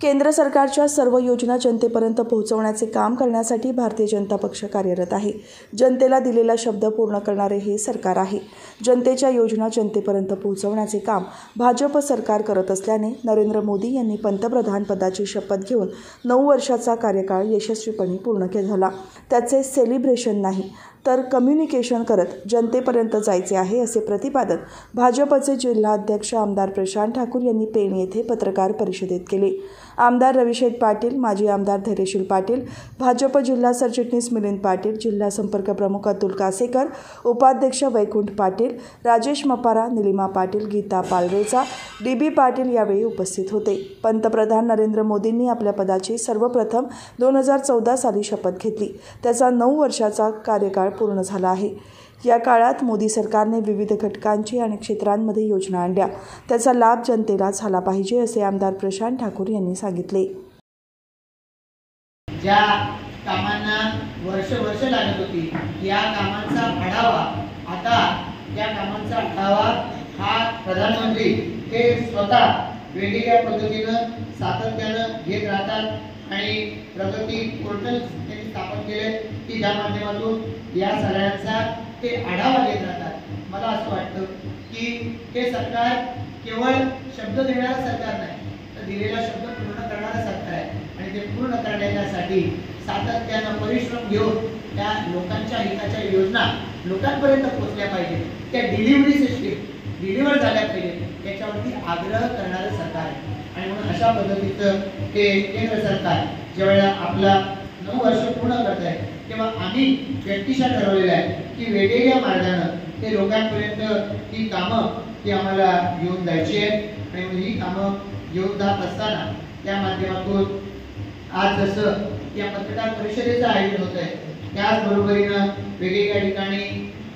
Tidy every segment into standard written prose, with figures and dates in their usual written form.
केंद्र सरकारच्या सर्व योजना जनतेपर्यंत पोहोचवण्याचे काम करण्यासाठी भारतीय जनता पक्ष कार्यरत आहे। जनतेला दिलेला शब्द पूर्ण करणारे हे सरकार आहे। जनतेच्या योजना जनतेपर्यंत पोहोचवण्याचे काम भाजप सरकार करत असल्याने नरेंद्र मोदी यांनी पंतप्रधान पदाची शपथ घेऊन 9 वर्षाचा कार्यकाळ यशस्वीपणे पूर्ण केला। त्याचे सेलिब्रेशन नाही तर कम्युनिकेशन करत जनतेपर्यंत जायचे आहे, असे प्रतिपादन भाजपचे जिल्हाध्यक्ष आमदार प्रशांत ठाकूर यांनी पेण येथे पत्रकार परिषदेत केले। आमदार रविशेठ पाटील, माजी आमदार धैर्यशील पाटील, भाजप जिल्हा सरचिटणीस मिलिंद पाटील, जिल्हा संपर्क प्रमुख अतुल कासेकर, उपाध्यक्ष वैकुंठ पाटील, राजेश मपारा, निलिमा पाटील, गीता पालरेचा, डीबी पाटील यावेळी उपस्थित होते। पंतप्रधान नरेंद्र मोदींनी आपल्या पदाची सर्वप्रथम 2014 साली शपथ घेतली। त्याचा 9 वर्षाचा कार्यकाळ पूर्ण झाला आहे। या काळात मोदी सरकारने विविध घटकांची आणि क्षेत्रांमध्ये योजना आणल्या, त्याचा लाभ जनतेला झाला पाहिजे, असे आमदार प्रशांत ठाकूर यांनी सांगितले। ज्या कामांना वर्ष लागत होती, या कामांचा आढावा आता या कामांचा आढावा हा प्रधानमंत्री हे स्वतः वेगवेगळ्या पद्धतीनं सातत्यानं घेत राहतात आणि प्रगती पोर्टल त्यांनी स्थापन केले की ज्या माध्यमातून या सगळ्यांचा ते आढावा घेत राहतात। मला असं वाटतं की हे सरकार केवळ शब्द देणारं सरकार नाही, तर दिलेला शब्द पूर्ण करणारं सरकार आहे आणि ते पूर्ण करण्यासाठी सातत्यानं परिश्रम घेऊन त्या लोकांच्या हिताच्या योजना लोकांपर्यंत पोहोचल्या पाहिजे, त्या डिलिव्हरी सिस्टीम डिलिव्हर झाल्या पाहिजे, याच्यावरती आग्रह करणारं सरकार आहे। आणि म्हणून अशा पद्धतीचं ते केंद्र सरकार ज्यावेळेला आपला 9 वर्ष पूर्ण करत आहे, तेव्हा आम्ही व्यक्तिशः ठरवलेलं आहे की वेगवेगळ्या मार्गानं ते लोकांपर्यंत ही कामं ती आम्हाला घेऊन जायची आहेत। आणि ही कामं घेऊन जात असताना त्या माध्यमातून आज जसं या पत्रकार परिषदेचं आयोजन होत आहे, त्याचबरोबरीनं वेगवेगळ्या ठिकाणी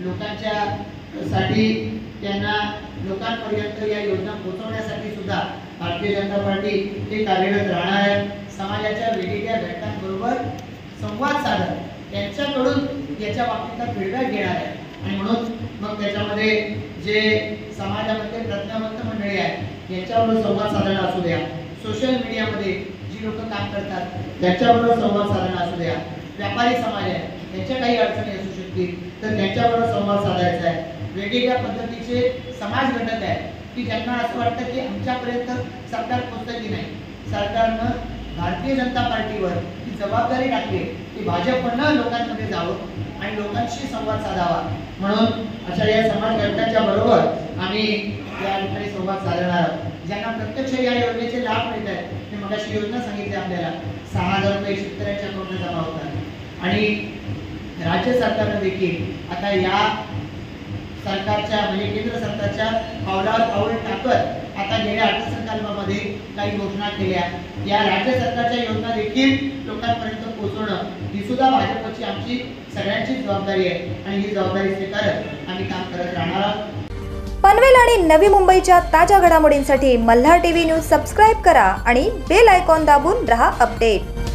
लोकांच्यासाठी त्यांना लोकांपर्यंत या योजना पोहोचवण्यासाठी सुद्धा भारतीय जनता पार्टी हे कार्यरत राहणार आहे। समाजाच्या वेगवेगळ्या घटकांबरोबर संवाद साधत त्यांच्याकडून याच्या बाबतीतला फीडबॅक घेणार आहे आणि म्हणून मग त्याच्यामध्ये जे समाजामध्ये प्रज्ञावंत मंडळी आहे यांच्याबरोबर संवाद साधणं असू द्या, सोशल मीडियामध्ये जी लोक काम करतात त्यांच्याबरोबर संवाद साधणं असू द्या, व्यापारी समाज आहे त्यांच्या काही अडचणी असू शकतील तर त्यांच्याबरोबर संवाद साधायचा आहे। वेगवेगळ्या पद्धतीचे समाज घटक आहेत की ज्यांना असं वाटतं की आमच्यापर्यंत सरकार पोहोचतं की नाही, सरकारनं भारतीय जनता पार्टीवर ही जबाबदारी टाकली की भाजपनं लोकांमध्ये जावं आणि लोकांशी संवाद साधावा। म्हणून अशा या समाज घटकांच्या बरोबर आम्ही या ठिकाणी संवाद साधणार आहोत। ज्यांना प्रत्यक्ष या योजनेचे लाभ मिळत आहेत, ते मगाशी योजना सांगितली आपल्याला 6,000 रुपये शेतकऱ्यांच्या अकाउंटला जमा होतात आणि राज्य सरकारनं देखील आता या सरकारच्या म्हणजे केंद्र सरकारच्या पावलावर पाऊल टाकत आता गेल्या अर्थसंकल्पामध्ये काही घोषणा केल्या। या राज्य सरकारच्या योजना देखील लोकांपर्यंत पोहोचवणं ही सुद्धा भाजपची आमची सगळ्यांची जबाबदारी आहे आणि ही जबाबदारी स्वीकारत आम्ही काम करत राहणार आहोत। पनवेल आणि नवी मुंबईच्या ताज्या घडामोडींसाठी मल्हार टीव्ही न्यूज सबस्क्राइब करा आणि बेल आयकॉन दाबून रहा अपडेट।